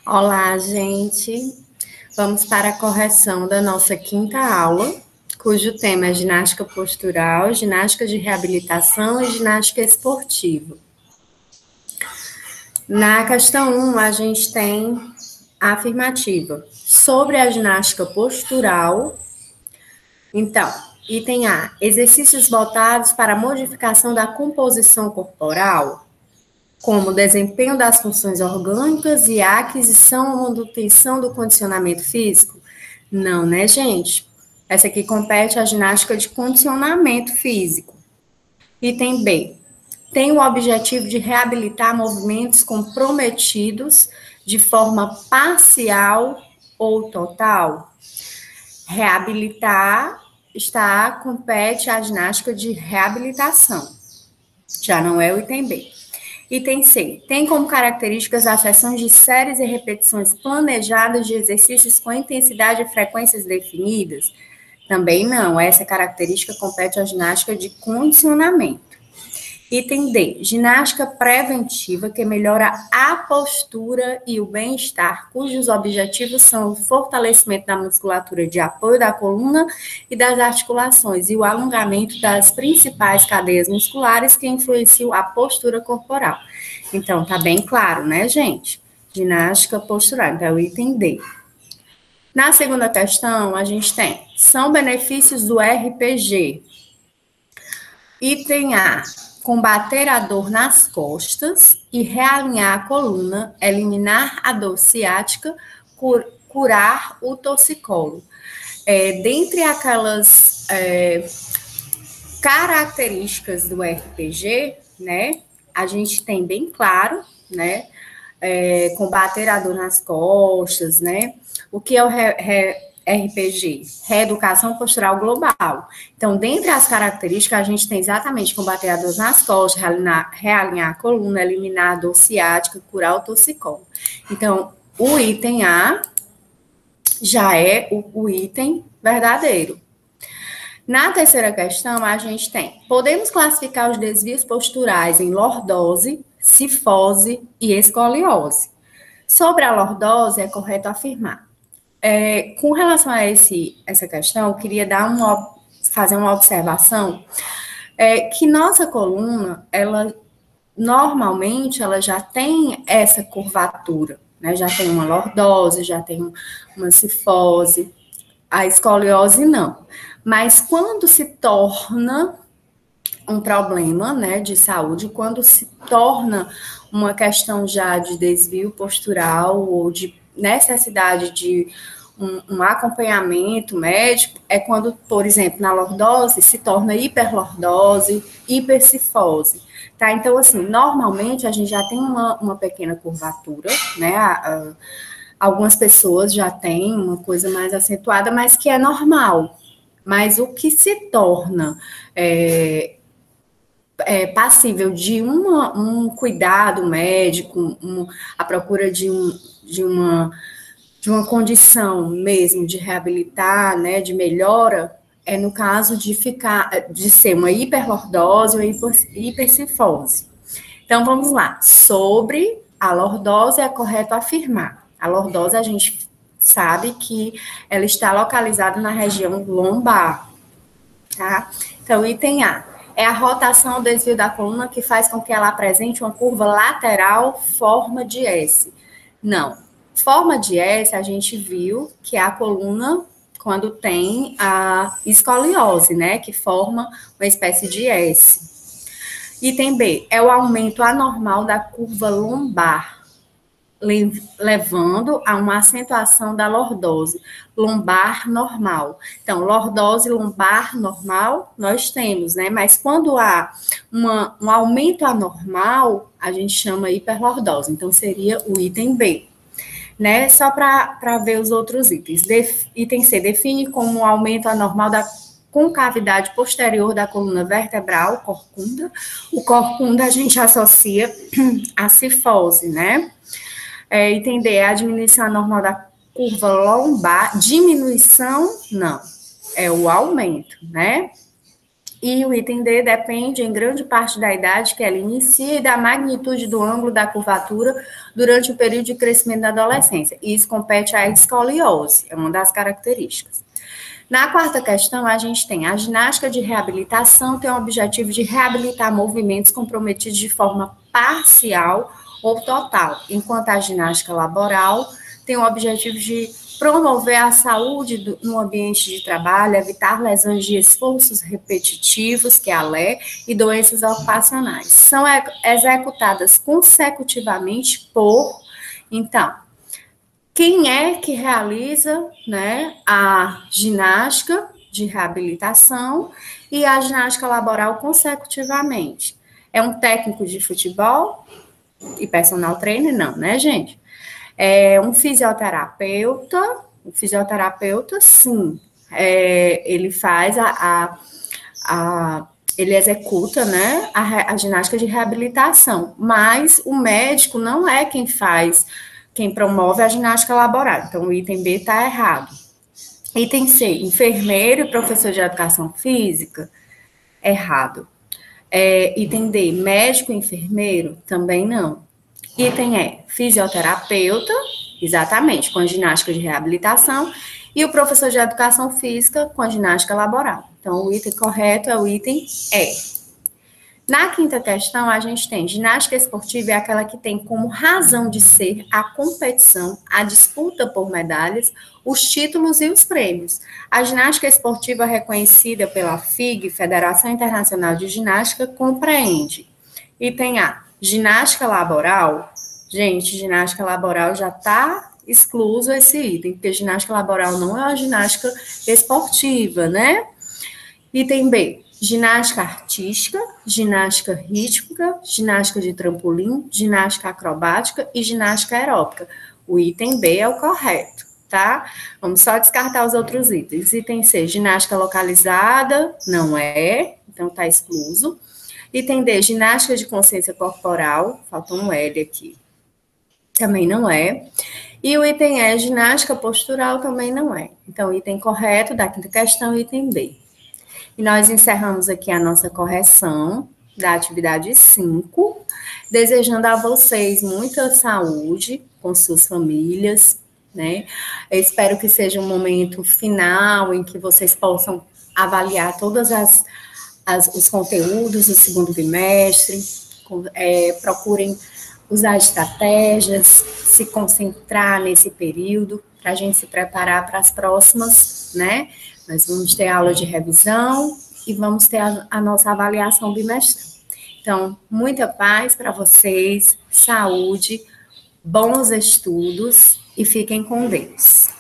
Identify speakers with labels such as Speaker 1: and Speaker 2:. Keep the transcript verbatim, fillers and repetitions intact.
Speaker 1: Olá, gente. Vamos para a correção da nossa quinta aula, cujo tema é ginástica postural, ginástica de reabilitação e ginástica esportiva. Na questão um, a gente tem a afirmativa sobre a ginástica postural. Então, item A, exercícios voltados para a modificação da composição corporal, como desempenho das funções orgânicas e a aquisição ou manutenção do condicionamento físico? Não, né, gente? Essa aqui compete à ginástica de condicionamento físico. Item B. Tem o objetivo de reabilitar movimentos comprometidos de forma parcial ou total? Reabilitar está, compete à ginástica de reabilitação. Já não é o item B. Item C. Tem como características as sessões de séries e repetições planejadas de exercícios com intensidade e frequências definidas? Também não. Essa característica compete à ginástica de condicionamento. Item D. Ginástica preventiva que melhora a postura e o bem-estar, cujos objetivos são o fortalecimento da musculatura de apoio da coluna e das articulações e o alongamento das principais cadeias musculares que influenciam a postura corporal. Então, tá bem claro, né, gente? Ginástica postural. Então, é o item D. Na segunda questão, a gente tem, são benefícios do R P G. Item A. Combater a dor nas costas e realinhar a coluna, eliminar a dor ciática, cur, curar o torcicolo. É, dentre aquelas é, características do R P G, né, a gente tem bem claro, né, é, combater a dor nas costas, né, o que é o re, re, R P G, Reeducação Postural Global. Então, dentre as características, a gente tem exatamente combater a dor nas costas, realinhar, realinhar a coluna, eliminar a dor ciática, curar o torcicolo. Então, o item A já é o, o item verdadeiro. Na terceira questão, a gente tem, podemos classificar os desvios posturais em lordose, cifose e escoliose. Sobre a lordose, é correto afirmar. É, com relação a esse, essa questão, eu queria dar uma, fazer uma observação, é, que nossa coluna, ela, normalmente, ela já tem essa curvatura, né? Já tem uma lordose, já tem uma cifose, a escoliose não. Mas quando se torna um problema, né, de saúde, quando se torna uma questão já de desvio postural ou de necessidade de um, um acompanhamento médico, é quando, por exemplo, na lordose, se torna hiperlordose, hipercifose, tá? Então, assim, normalmente a gente já tem uma, uma pequena curvatura, né, a, a, algumas pessoas já têm uma coisa mais acentuada, mas que é normal. Mas o que se torna é, é, passível de uma, um cuidado médico, um, a procura de, um, de, uma, de uma condição mesmo de reabilitar, né, de melhora, é no caso de ficar, de ser uma hiperlordose ou hipercifose. Então, vamos lá. Sobre a lordose, é correto afirmar. A lordose, a gente sabe que ela está localizada na região lombar, tá? Então, item A. É a rotação ou desvio da coluna que faz com que ela apresente uma curva lateral, forma de S. Não. Forma de S, a gente viu que é a coluna quando tem a escoliose, né? Que forma uma espécie de S. Item B. É o aumento anormal da curva lombar, levando a uma acentuação da lordose lombar normal. Então, lordose lombar normal, nós temos, né? Mas quando há uma, um aumento anormal, a gente chama hiperlordose. Então, seria o item B. Né? Só para ver os outros itens. Def, item C, define como um aumento anormal da concavidade posterior da coluna vertebral, corcunda. O corcunda a gente associa a cifose, né? É, entender a diminuição anormal da curva lombar, diminuição, não, é o aumento, né? E o item D depende, em grande parte, da idade que ela inicia e da magnitude do ângulo da curvatura durante o período de crescimento da adolescência. E isso compete à escoliose, é uma das características. Na quarta questão, a gente tem a ginástica de reabilitação, tem o objetivo de reabilitar movimentos comprometidos de forma parcial ou total, enquanto a ginástica laboral tem o objetivo de promover a saúde do, no ambiente de trabalho, evitar lesões de esforços repetitivos, que é a L E, e doenças ocupacionais. São executadas consecutivamente por, então, quem é que realiza, né, a ginástica de reabilitação e a ginástica laboral consecutivamente? É um técnico de futebol e personal trainer? Não, né, gente? É um fisioterapeuta, o fisioterapeuta, sim, é, ele faz a, a, a ele executa, né, a, a ginástica de reabilitação, mas o médico não é quem faz, quem promove a ginástica laboral. Então, o item B está errado. Item C, enfermeiro e professor de educação física, errado. É, item D, médico e enfermeiro, também não. Item E, fisioterapeuta, exatamente, com a ginástica de reabilitação, e o professor de educação física com a ginástica laboral. Então, o item correto é o item E. Na quinta questão, a gente tem ginástica esportiva é aquela que tem como razão de ser a competição, a disputa por medalhas, os títulos e os prêmios. A ginástica esportiva reconhecida pela F I G, Federação Internacional de Ginástica, compreende. Item A, ginástica laboral. Gente, ginástica laboral já está excluso esse item, porque ginástica laboral não é uma ginástica esportiva, né? Item B, ginástica artística, ginástica rítmica, ginástica de trampolim, ginástica acrobática e ginástica aeróbica. O item B é o correto, tá? Vamos só descartar os outros itens. Item C, ginástica localizada, não é, então está excluso. Item D, ginástica de consciência corporal, faltou um L aqui, também não é. E o item E, ginástica postural, também não é. Então, item correto da quinta questão, item B. E nós encerramos aqui a nossa correção da atividade cinco, desejando a vocês muita saúde com suas famílias, né? Eu espero que seja um momento final em que vocês possam avaliar todas as, as os conteúdos do segundo bimestre, é, procurem usar estratégias, se concentrar nesse período, para a gente se preparar para as próximas, né? Nós vamos ter aula de revisão e vamos ter a, a nossa avaliação bimestral. Então, muita paz para vocês, saúde, bons estudos e fiquem com Deus.